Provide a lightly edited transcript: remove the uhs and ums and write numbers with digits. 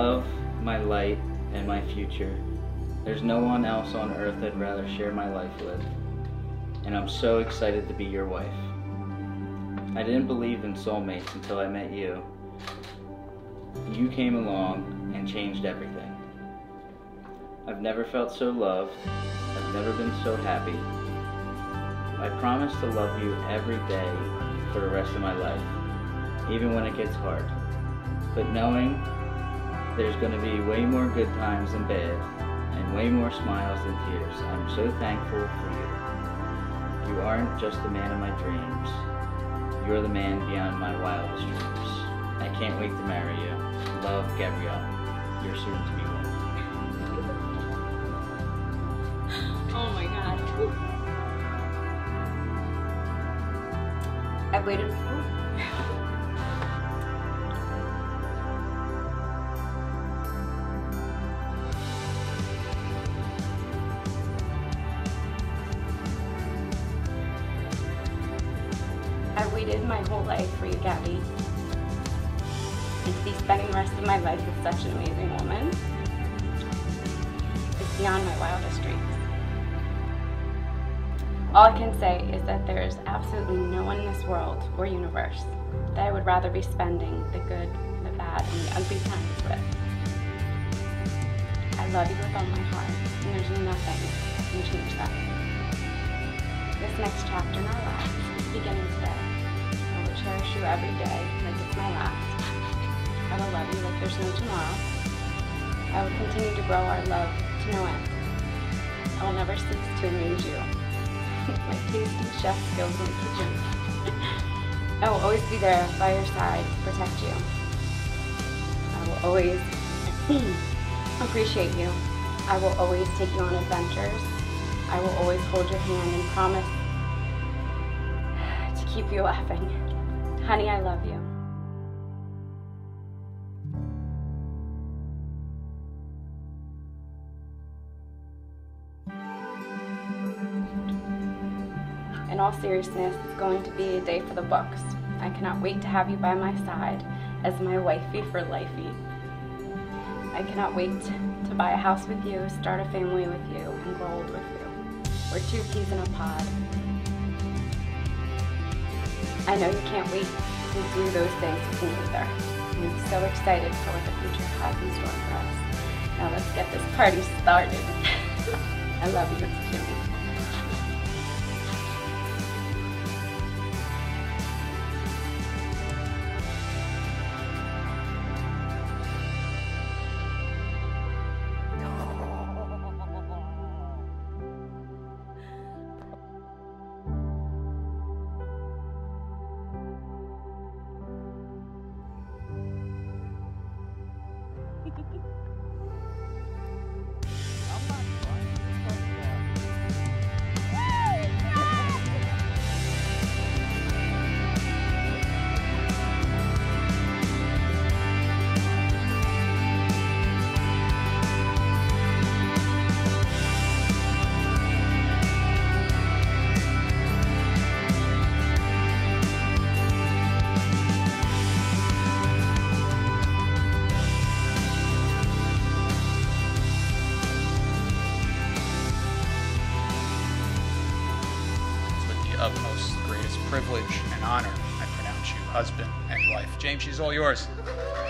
love, my light, and my future. There's no one else on earth I'd rather share my life with, and I'm so excited to be your wife. I didn't believe in soulmates until I met you. You came along and changed everything. I've never felt so loved. I've never been so happy. I promise to love you every day for the rest of my life, even when it gets hard. But knowing there's going to be way more good times than bad, and way more smiles than tears, I'm so thankful for you. You aren't just the man of my dreams. You're the man beyond my wildest dreams. I can't wait to marry you. Love, Gabrielle, your soon-to-be wife. Oh my God. I've waited. I've waited my whole life for you, Gabby, and to be spending the rest of my life with such an amazing woman is beyond my wildest dreams. All I can say is that there is absolutely no one in this world or universe that I would rather be spending the good, the bad, and the ugly times with. I love you with all my heart, and there's nothing that can change that. This next chapter in our lives is beginning today. I will cherish you every day like it's my last. I will love you like there's no tomorrow. I will continue to grow our love to no end. I will never cease to amaze you. My tasty chef skills in the kitchen. I will always be there by your side to protect you. I will always appreciate you. I will always take you on adventures. I will always hold your hand and promise to keep you laughing. Honey, I love you. In all seriousness, it's going to be a day for the books. I cannot wait to have you by my side as my wifey for lifey. I cannot wait to buy a house with you, start a family with you, and grow old with you. We're two peas in a pod. I know you can't wait to do those things with me either. I'm so excited for what the future has in store for us. Now let's get this party started. I love you, Jimmy. Utmost greatest privilege and honor, I pronounce you husband and wife. James, she's all yours.